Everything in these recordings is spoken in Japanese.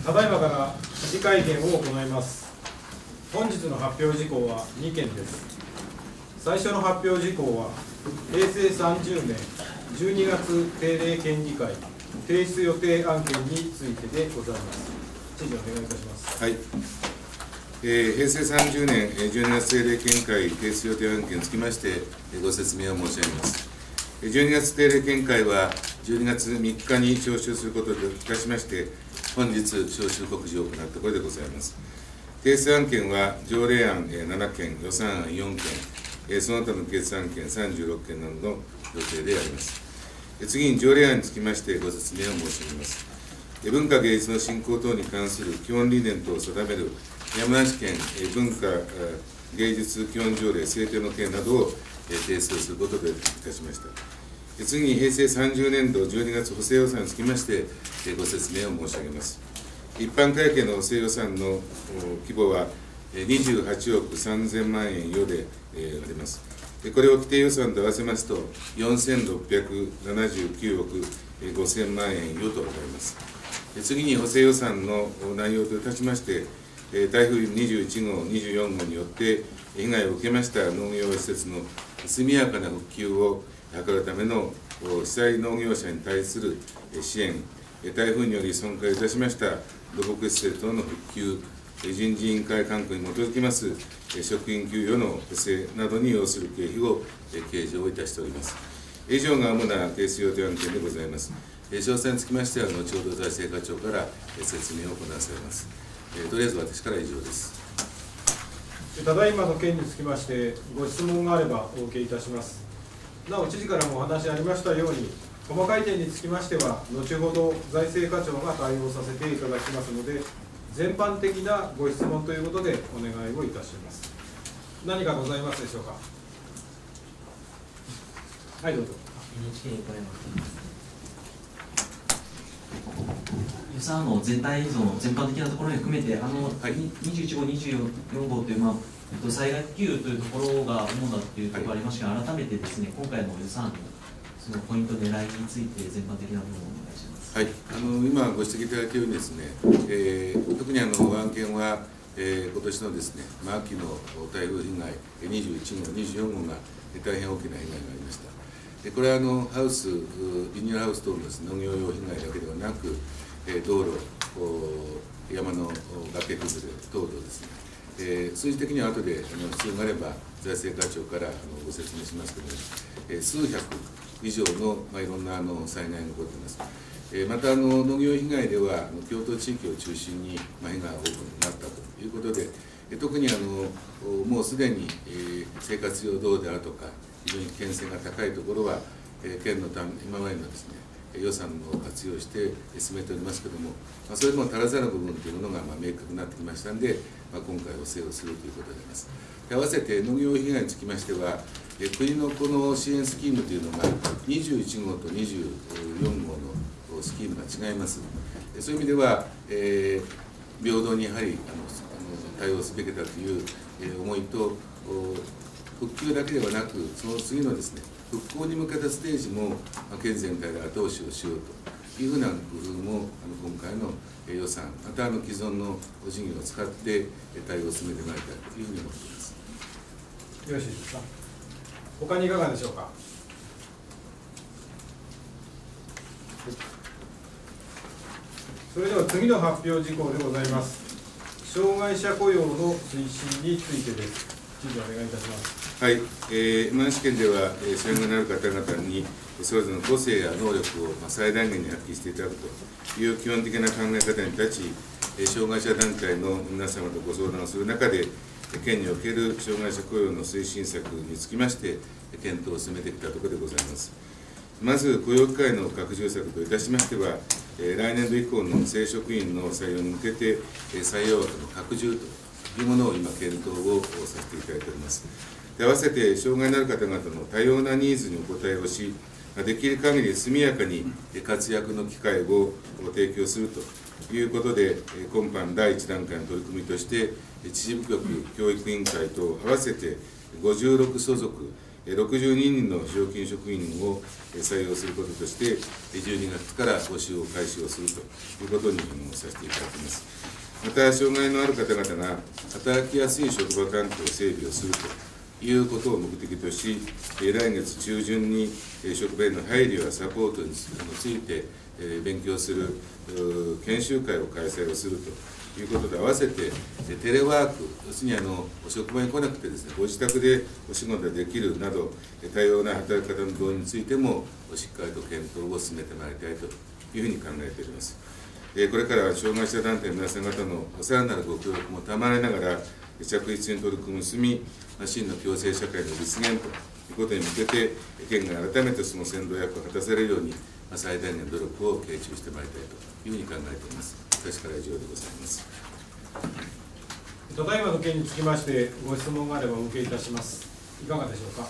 ただいまから記者会見を行います。本日の発表事項は2件です。最初の発表事項は、平成30年12月定例県議会提出予定案件についてでございます。知事、お願いいたします。 はい。平成30年12月定例県議会提出予定案件につきましてご説明を申し上げます。12月定例県議会は12月3日に召集することといたしまして、本日召集告示を行ったところでございます。提出案件は条例案7件、予算案4件、その他の決案件36件などの予定であります。次に条例案につきましてご説明を申し上げます。文化芸術の振興等に関する基本理念等を定める山梨県文化芸術基本条例制定の件などを提出することといたしました。次に平成30年度12月補正予算につきましてご説明を申し上げます。一般会計の補正予算の規模は28億3000万円余であります。これを規定予算と合わせますと4679億5000万円余となります。次に補正予算の内容といたしまして、台風21号、24号によって被害を受けました農業施設の速やかな復旧を図るための被災農業者に対する支援、台風により損壊いたしました土木施設等の復旧、人事委員会勧告に基づきます職員給与の補正などに要する経費を計上いたしております。以上が主な提出予定案件でございます。詳細につきましては、後ほど財政課長から説明を行わされます。とりあえず私からは以上です。 ただいまの件につきまして、ご質問があればお受けいたします。なお、知事からもお話ありましたように、細かい点につきましては、後ほど財政課長が対応させていただきますので、全般的なご質問ということでお願いをいたします。何かございますでしょうか。はい、どうぞ。 NHK に来れます。予算の全体像の全般的なところに含めて、21号、24号という、災害復旧というところが主だというところがありましたが、改めてですね、今回の予算のそのポイント、狙いについて、全般的な部分をお願いします。 はい、今ご指摘いただいたようにですね、特に案件は、今年のですね、秋の台風被害、21号、24号が大変大きな被害がありました。これはハウス、ビニールハウス等のですね、農業用被害だけではなく、道路、山の崖崩れ等々ですね、数字的には後で必要があれば財政課長からご説明しますけれども、数百以上の、いろんな災害が起こっています。また農業被害では京都地域を中心に被害が多くなったということで、特にもうすでに生活用道路であるとか非常に危険性が高いところは県の今までのですね予算を活用して進めておりますけれども、それでも足らざる部分というものが明確になってきましたので、今回補正をするということであります。合わせて農業被害につきましては、国のこの支援スキームというのが21号と24号のスキームが違います。そういう意味では、平等にやはり対応すべきだという思いと、復旧だけではなく、その次のですね復興に向けたステージも県全体で後押しをしようというふうな工夫も今回の予算、また既存の事業を使って対応を進めてまいりたいというふうに思っています。 よろしいですか。他にいかがでしょうか。それでは次の発表事項でございます。障害者雇用の推進についてです。知事、お願いいたします。 はい、山梨県では、障害のある方々にそれぞれの個性や能力を最大限に発揮していただくという基本的な考え方に立ち、障害者団体の皆様とご相談をする中で、県における障害者雇用の推進策につきまして、検討を進めてきたところでございます。まず、雇用機会の拡充策といたしましては、来年度以降の正職員の採用に向けて、採用枠の拡充というものを今、検討をさせていただいております。合わせて、障害のある方々の多様なニーズにお応えをし、できる限り速やかに活躍の機会を提供するということで、今般第1段階の取り組みとして、知事部局、教育委員会と合わせて56所属 62人の非常勤職員を採用することとして、12月から募集を開始をするということにさせていただきます。また、障害のある方々が働きやすい職場環境を整備をするということを目的とし、来月中旬に職場への配慮やサポートについて勉強する研修会を開催をするということで、合わせてテレワーク、要するに職場に来なくてですね、ご自宅でお仕事ができるなど、多様な働き方の導入についてもしっかりと検討を進めてまいりたいというふうに考えております。これから障害者団体の皆さん方のさらなるご協力も賜りながら、着実に取り組み進み、真の共生社会の実現ということに向けて、県が改めてその先導役を果たせるように、最大限努力を傾注してまいりたいというふうに考えております。私から以上でございます。 ただいまの件につきまして、ご質問があればお受けいたします。いかがでしょうか。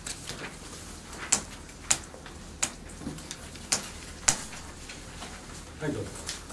はい、どうぞ。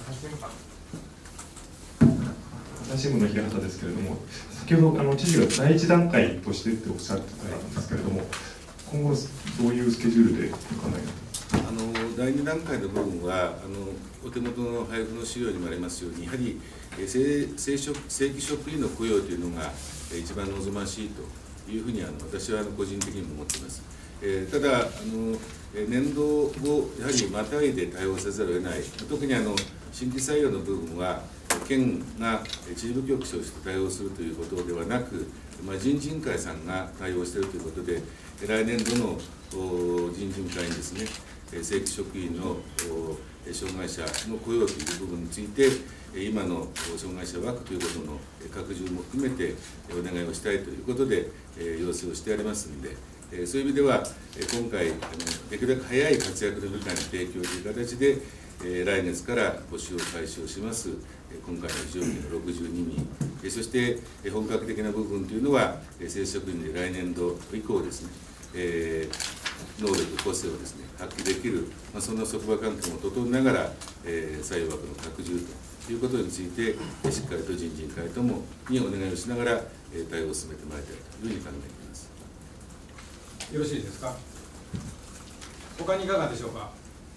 朝日新聞の平畑ですけれども、先ほど知事が第一段階としてっておっしゃってたんですけれども、今後、どういうスケジュールでお考えになってますか。 第2段階の部分はお手元の配布の資料にもありますように、やはり正規職員の雇用というのが一番望ましいというふうに私は個人的にも思っています。ただ年度をやはりまたいで対応せざるを得ない、特に新規採用の部分は県が知事部局長として対応するということではなく、人事委員会さんが対応しているということで、来年度の人事委員会にですね、正規職員の障害者の雇用という部分について、今の障害者枠ということの拡充も含めてお願いをしたいということで要請をしてありますので、そういう意味では今回できるだけ早い活躍の舞台の提供という形で来月から募集を開始をします今回の非常勤の62人、そして本格的な部分というのは正式職員で来年度以降ですね、能力、個性をですね発揮できる、そんな職場環境も整えながら、採用枠の拡充ということについて、しっかりと人事委員会ともにお願いをしながら、対応を進めてまいりたいというふうに考えています。 よろしいですか。他にいかがでしょうか。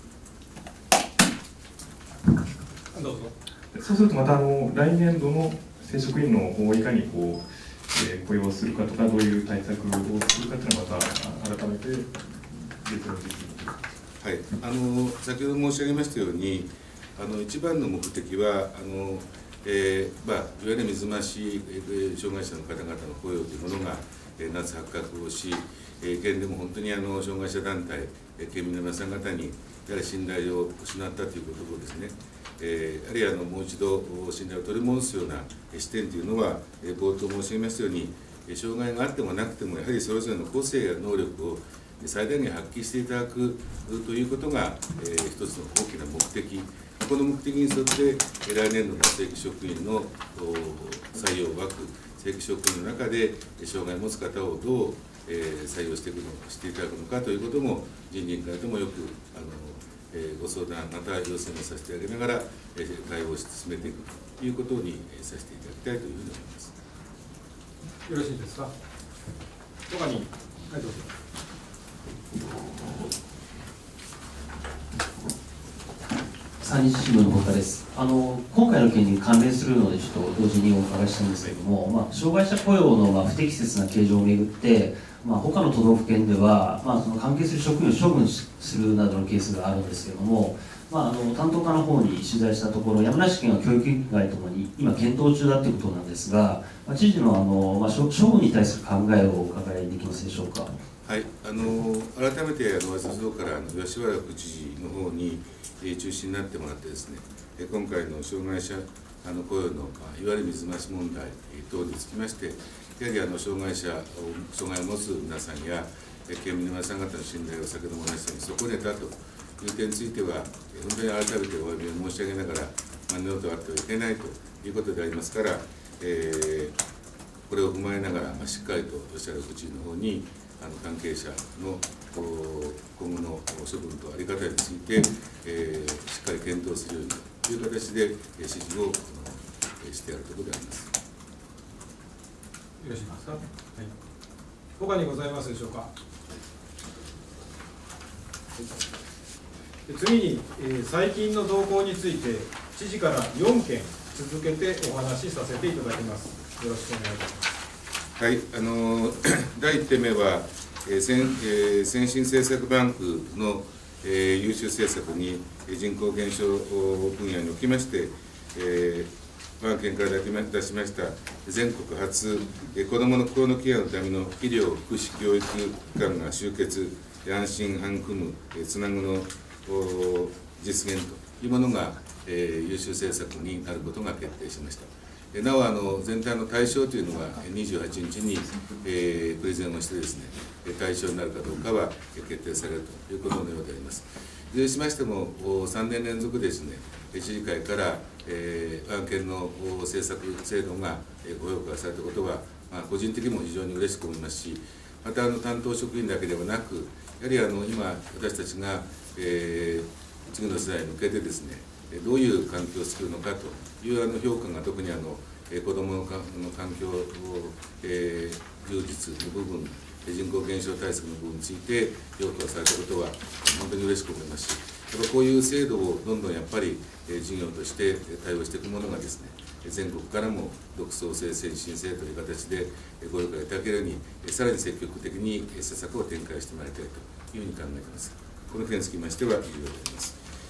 どうぞ。 そうすると、また来年度の正職員のいかに雇用するかとか、どういう対策をするかというのは、また改めて別の時期に。 はい、先ほど申し上げましたように、一番の目的は、いわゆる水増し障害者の方々の雇用というものが夏発覚をし、県でも本当に障害者団体、県民の皆さん方にやはり信頼を失ったということをですね、あるいはもう一度信頼を取り戻すような視点というのは、冒頭申し上げましたように、障害があってもなくても、やはりそれぞれの個性や能力を最大限発揮していただくということが、一つの大きな目的、この目的に沿って、来年度の正規職員の採用枠、正規職員の中で障害を持つ方をどう採用していただくのかということも、人事委員会ともよくご相談、また要請もさせてあげながら、対応を進めていくということにさせていただきたいというふうに思います。 よろしいですか。他に、はい、どうぞ。 三日新聞の太田です。今回の件に関連するので、ちょっと同時にお伺いしたいんですけれども、障害者雇用の不適切な計上をめぐって、他の都道府県では、その関係する職員を処分するなどのケースがあるんですけれども、担当課の方に取材したところ、山梨県は教育委員会ともに今、検討中だということなんですが、知事の処分に対する考えをお伺いできますでしょうか。 はい、改めて私どもから吉原副知事の方に中心になってもらってですね、今回の障害者雇用のいわゆる水増し問題等につきまして、やはり障害を持つ皆さんや県民の皆さん方の信頼を先ほども申し上げ損ねたという点については、本当に改めてお詫びを申し上げながら、二度とあってはいけないということでありますから、これを踏まえながら、しっかりと吉原副知事の方に関係者の今後の処分と在り方について、しっかり検討するようにという形で指示をしているところであります。 よろしいですか。はい。他にございますでしょうか。 次に、最近の動向について、知事から4件続けてお話しさせていただきます。よろしくお願いいたします。 はい、第1点目は、先進政策バンクの、優秀政策に人口減少分野におきまして、我が県から出しました全国初、子どもの心のケアのための医療・福祉教育機関が集結、安心・育む、つなぐの実現というものが、優秀政策になることが決定しました。なお全体の対象というのは28日に、プレゼンをしてですね、対象になるかどうかは決定されるということのようであります。いずれにしましても3年連続ですね、知事会から、我が県の政策制度がご評価されたことは、個人的にも非常に嬉しく思いますし、また担当職員だけではなく、やはり今私たちが、次の世代に向けてですね、どういう環境を作るのかという評価が特に子どもの環境充実の部分、人口減少対策の部分について評価されたことは本当に嬉しく思いますし、やっぱこういう制度をどんどんやっぱり事業として対応していくものがですね、全国からも独創性、先進性という形でご評価いただけるように、さらに積極的に施策を展開してまいりたいというふうに考えています。この件につきましては以上であります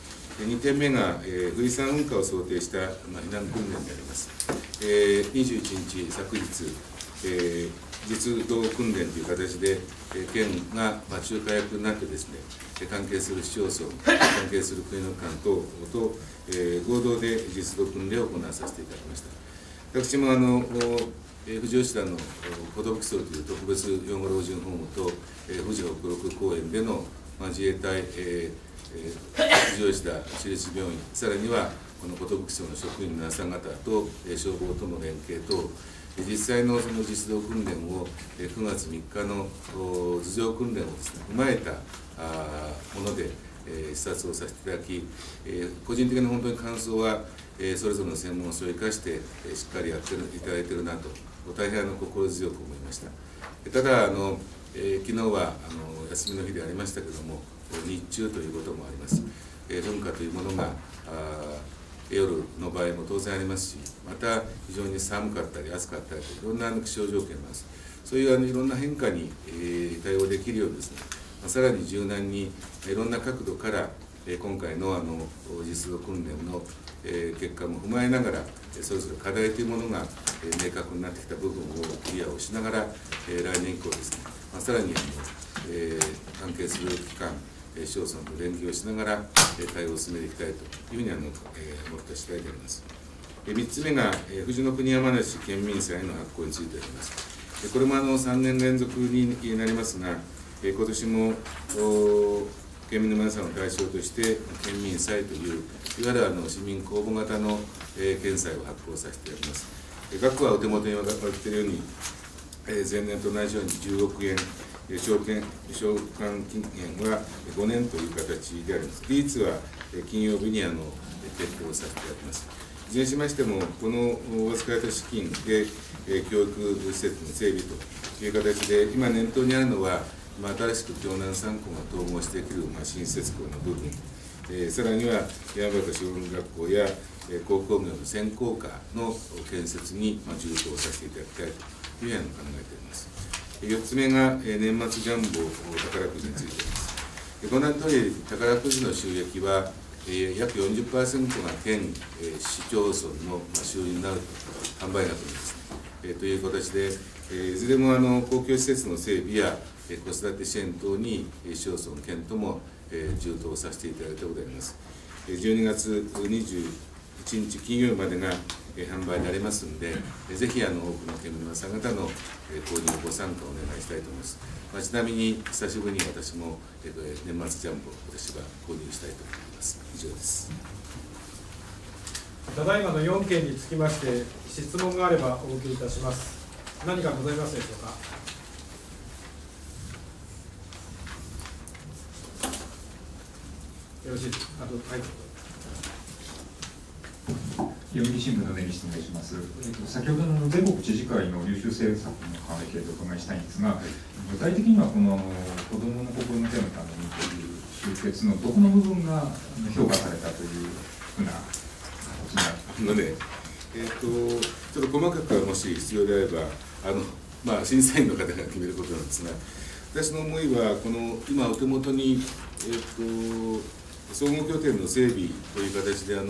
。2点目が、富士山噴火を想定した避難訓練であります。21日、昨日、実動訓練という形で、県が仲介役になってですね、関係する市町村、関係する国の機関等と、合同で実動訓練を行わさせていただきました。私も富士吉田の寿荘という特別養護老人ホームと、富士北陸公園での自衛隊、富士吉田市立病院、さらにはこの寿荘の職員の皆さん方と消防との連携と、実際のその実動訓練を9月3日の頭上訓練をですね、踏まえたもので視察をさせていただき、個人的に本当に感想は、それぞれの専門性を生かしてしっかりやっていただいているなと、大変心強く思いました。ただ昨日は休みの日でありましたけれども、日中ということもあります。噴火というものが夜の場合も当然ありますし、また非常に寒かったり暑かったりといろんな気象条件があります。そういういろんな変化に対応できるようにですね、さらに柔軟にいろんな角度から今回の実動訓練の結果も踏まえながら、それぞれ課題というものが明確になってきた部分をクリアをしながら、来年以降ですね、さらに関係する機関、市町村と連携をしながら対応を進めていきたいというふうに思った次第であります。3つ目が富士の国山梨県民祭の発行についてであります。これも3年連続になりますが、今年も県民の皆さんを対象として県民祭といういわゆる市民公募型の県祭を発行させていただきます。額はお手元に分かっているように、前年と同じように10億円、償還期限は5年という形であります。期日は金曜日に決定をさせていただきます。いずれにしましても、このお預かりした資金で教育施設の整備という形で、今念頭にあるのは、新しく京南3校が統合してくる新設校の部分、さらには山形小学校や高校業の専攻科の建設に重点をさせていただきたいというふうに考えております。4つ目が年末ジャンボ宝くじについてです。ご覧のとおり、宝くじの収益は約 40% が県、市町村の収入になると、販売額にですね、という形で、いずれも公共施設の整備や子育て支援等に市町村、県とも充当させていただいたことであります。12月21日金曜日までが販売になりますので、ぜひ多くの県民の皆さん方の購入ご参加をお願いしたいと思います。ちなみに久しぶりに私も年末ジャンボを私は購入したいと思います。以上です。 ただいまの4件につきまして質問があればお受けいたします。何かございますでしょうか。よろしいですか。はい。 読売新聞の根岸と申します。先ほどの全国知事会の優秀政策の関係でお伺いしたいんですが、具体的にはこの子どもの心のケアのためにという集結のどこの部分が評価されたというふうな形になるちょっと細かくはもし必要であれば審査員の方が決めることなんですが、私の思いはこの今お手元に、総合拠点の整備という形で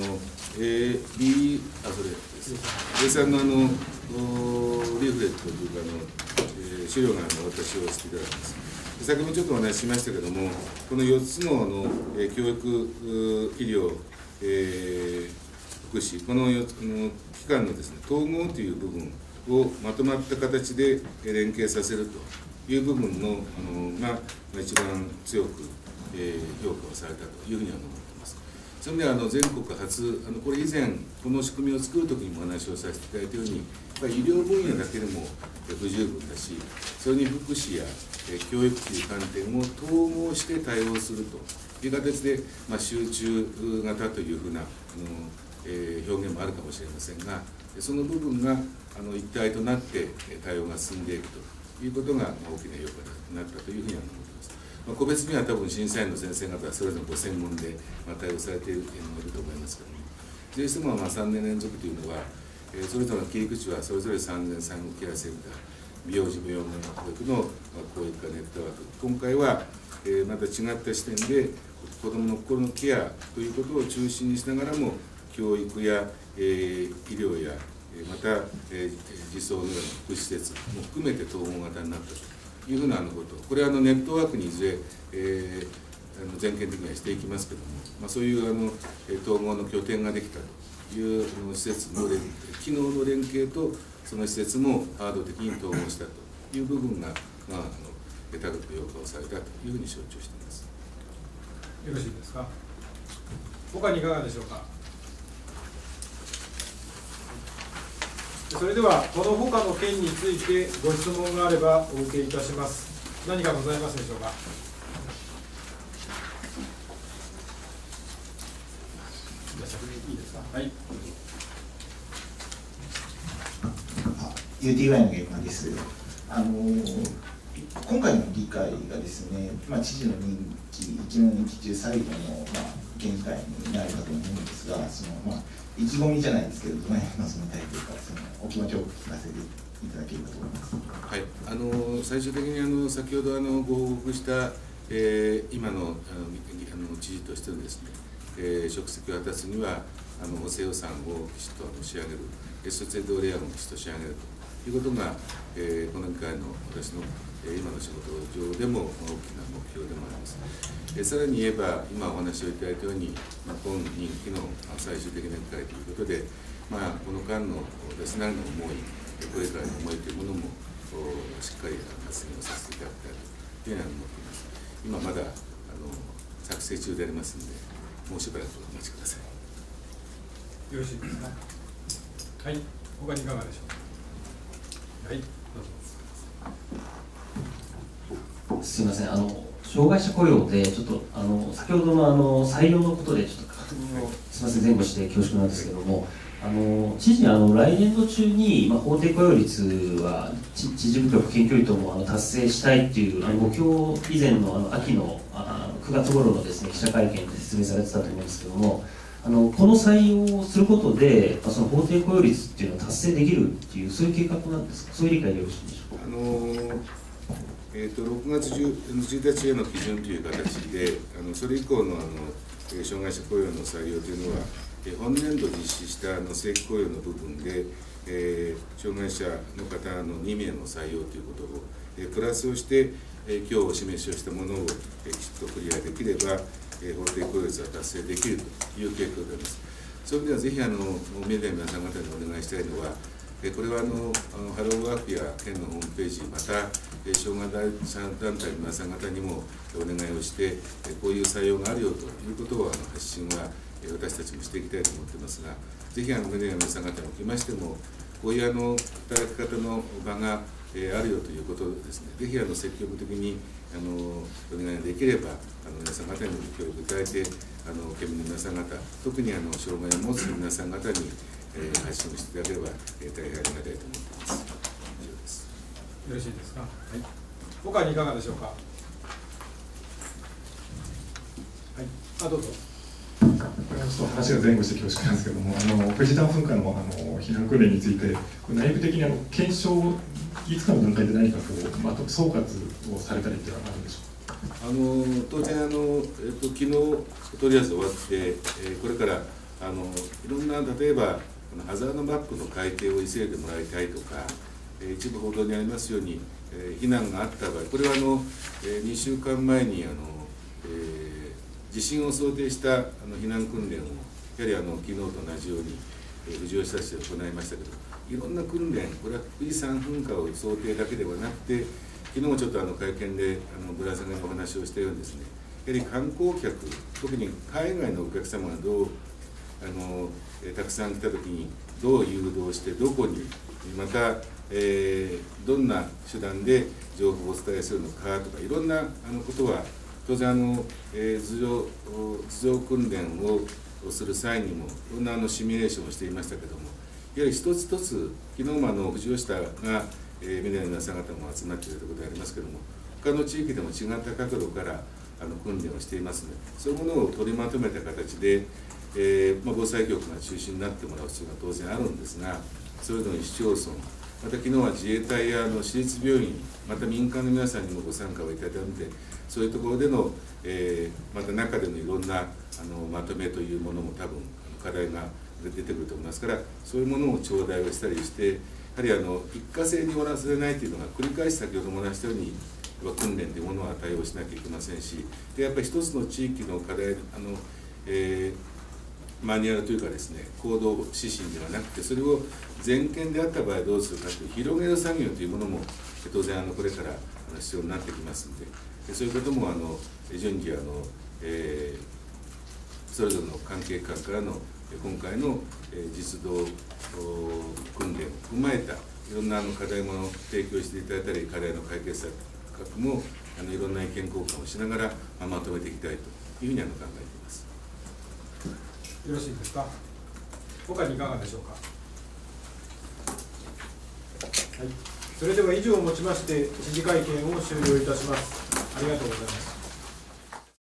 A3 のリーフレットというか資料が私をしていただきます。先ほどちょっとお話ししましたけれども、この4つの教育、医療、福祉、この4つの機関のですね、統合という部分をまとまった形で連携させるという部分の一番強く評価をされたというふうには思っています。そういう意味では全国初、これ以前、この仕組みを作るときにもお話をさせていただいたように、医療分野だけでも不十分だし、それに福祉や教育という観点を統合して対応するという形で、集中型というふうな表現もあるかもしれませんが、その部分が一体となって対応が進んでいくということが大きな評価になったというふうには思っています。個別には多分審査員の先生方はそれぞれご専門で対応されていると思いますけれども、いずれにしても3年連続というのは、それぞれの切り口はそれぞれ産前産後ケアセンター、美容児病院保育の教育化ネットワーク、今回はまた違った視点で子どもの心のケアということを中心にしながらも、教育や医療やまた児相のような福祉施設も含めて統合型になったというふうなこと、これはネットワークにいずれ全県的にはしていきますけれども、そういう統合の拠点ができたという施設の機能の連携と、その施設もハード的に統合したという部分が、高く評価をされたというふうに承知をしています。 よろしいですか。他にいかがでしょうか。それではこの他の件についてご質問があればお受けいたします。何かございますでしょうか。じゃあ先にいいですか。はい。 UTY の現場です。今回の議会がですね、知事の任期、1年任期中最後の、県議会になるかと思うんですが、意気込みじゃないですけれども、そのタイプか、お気持ちを聞かせていただければと思います。 はい、最終的に先ほどご報告した、今の知事としてのですね、職責を果たすには、補正予算をきちっと仕上げる、そして同レアもきちっと仕上げるということが、この議会の私の今の仕事上でも大きな目標でもあります。さらに言えば、今お話をいただいたように、今任期の最終的な議会ということで、この間の私なりの思い、これからの思いというものもしっかり発言をさせていただきたいというふうに思っています。今まだ作成中でありますので、もうしばらくお待ちください。 よろしいですか。はい、他にいかがでしょうか。はい、どうぞ。 すみません、障害者雇用で、ちょっと先ほどの採用のことで、ちょっと確認を、すみません、前後して恐縮なんですけれども、知事に来年度中に、法定雇用率は、知事部局、県教委とも達成したいという目標、以前の秋の9月頃のですね、記者会見で説明されてたと思うんですけれども、この採用をすることで、その法定雇用率っていうのを達成できるっていう、そういう計画なんですか、そういう理解でよろしいでしょうか。 6月1日への基準という形で、それ以降の障害者雇用の採用というのは、本年度実施した正規雇用の部分で、障害者の方の2名の採用ということを、プラスをして、今日お示しをしたものをきちっとクリアできれば、法定雇用率は達成できるという計画であります。そういう意味では、ぜひメディアの皆さん方にお願いしたいのは、これはハローワークや県のホームページ、また障害者団体の皆さん方にもお願いをして、こういう採用があるよということを発信は私たちもしていきたいと思っていますが、ぜひメディアの皆さん方におきましても、こういう働き方の場があるよということをですね、ぜひ積極的にお願いできれば、皆さん方にもご協力いただいて、県民の皆さん方、特に障害を持つ皆さん方に発信をしていただければ、大変ありがたいと思っています。以上です。 よろしいですか。はい。他にいかがでしょうか。 どうぞ。 これはちょっと話が前後して恐縮なんですけども、富士山噴火の避難訓練について、内部的に検証、いつかの段階で何か総括をされたりっていうのはあるんでしょうか。 当然昨日とりあえず終わって、これからいろんな、例えばハザードマップの改定を急いでもらいたいとか、一部報道にありますように、避難があった場合、これは2週間前に地震を想定した避難訓練をやはり昨日と同じように富士吉田市で行いましたけど、いろんな訓練、これは富士山噴火を想定だけではなくて、昨日もちょっと会見でぶら下げのお話をしたようにですね、やはり観光客、特に海外のお客様がたくさん来たときにどう誘導して、どこに、また、どんな手段で情報をお伝えするのかとか、いろんなことは、当然頭上訓練をする際にも、いろんなシミュレーションをしていましたけれども、やはり一つ一つ、昨日も富士吉田が、皆の皆さん方も集まっているということでありますけれども、他の地域でも違った角度から訓練をしていますので、そういうものを取りまとめた形で、防災局が中心になってもらう必要が当然あるんですが、それぞれの市町村、また昨日は自衛隊や私立病院、また民間の皆さんにもご参加をいただいて、そういうところでの、また中でのいろんなまとめというものも多分課題が出てくると思いますから、そういうものを頂戴をしたりして、やはり一過性に終わらせないというのが、繰り返し先ほども話したように、訓練というものは対応しなきゃいけませんし、でやっぱり一つの地域の課題、マニュアルというかですね、行動指針ではなくて、それを全県であった場合どうするかという広げる作業というものも当然これから必要になってきますので、そういうことも順次それぞれの関係機関からの今回の実動訓練を踏まえたいろんな課題も提供していただいたり、課題の解決策もいろんな意見交換をしながらまとめていきたいというふうに考えています。 よろしいですか。他にいかがでしょうか。はい、それでは以上をもちまして知事会見を終了いたします。ありがとうございます。